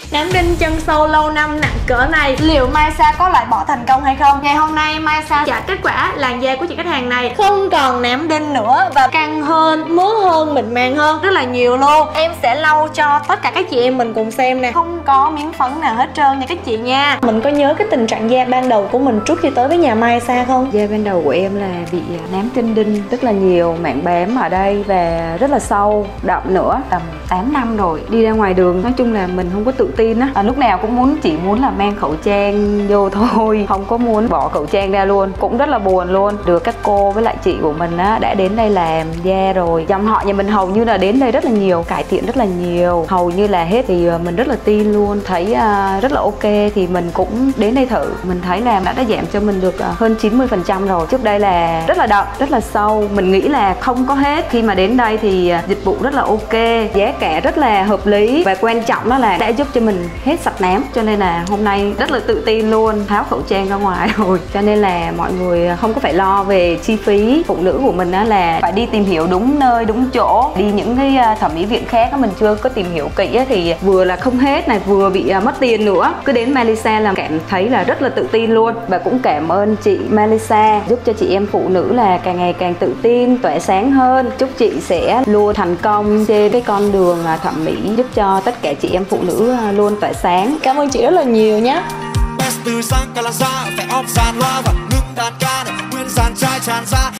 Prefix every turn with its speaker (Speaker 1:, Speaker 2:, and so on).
Speaker 1: Nám đinh chân sâu lâu năm nặng cỡ này, liệu Maisa có loại bỏ thành công hay không? Ngày hôm nay Maisa trả kết quả làn da của chị khách hàng này không còn nám đinh nữa và căng hơn, mướt hơn, mịn màng hơn rất là nhiều luôn. Em sẽ lau cho tất cả các chị em mình cùng xem nè, không có miếng phấn nào hết trơn nha các chị nha. Mình có nhớ cái tình trạng da ban đầu của mình trước khi tới với nhà Maisa không?
Speaker 2: Da ban đầu của em là bị nám trên đinh rất là nhiều, mảng bám ở đây và rất là sâu, đậm nữa. Tầm 8 năm rồi, đi ra ngoài đường nói chung là mình không có tự tin á, lúc nào cũng chỉ muốn là mang khẩu trang vô thôi, không có muốn bỏ khẩu trang ra luôn. Cũng rất là buồn luôn. Được các cô với lại chị của mình á đã đến đây làm da rồi, dòng họ nhà mình hầu như là đến đây rất là nhiều, cải thiện rất là nhiều, hầu như là hết, thì mình rất là tin luôn, thấy rất là ok thì mình cũng đến đây thử. Mình thấy là đã giảm cho mình được hơn 90% rồi. Trước đây là rất là đậm, rất là sâu, mình nghĩ là không có hết. Khi mà đến đây thì dịch vụ rất là ok, giá cả rất là hợp lý và quan trọng đó là đã giúp cho mình hết sạch nám, cho nên là hôm nay rất là tự tin luôn, tháo khẩu trang ra ngoài rồi, cho nên là mọi người không có phải lo về chi phí. Phụ nữ của mình là phải đi tìm hiểu đúng nơi đúng chỗ, đi những cái thẩm mỹ viện khác mình chưa có tìm hiểu kỹ thì vừa là không hết này, vừa bị mất tiền nữa. Cứ đến Melissa là cảm thấy là rất là tự tin luôn. Và cũng cảm ơn chị Melissa giúp cho chị em phụ nữ là càng ngày càng tự tin, tỏa sáng hơn. Chúc chị sẽ luôn thành công trên cái con đường thẩm mỹ, giúp cho tất cả chị em phụ nữ luôn tỏa sáng.
Speaker 1: Cảm ơn chị rất là nhiều nhé.
Speaker 3: Từ sang cả là ra phải óp dàn loa và ngưng đàn ca để nguyên dàn trai tràn ra.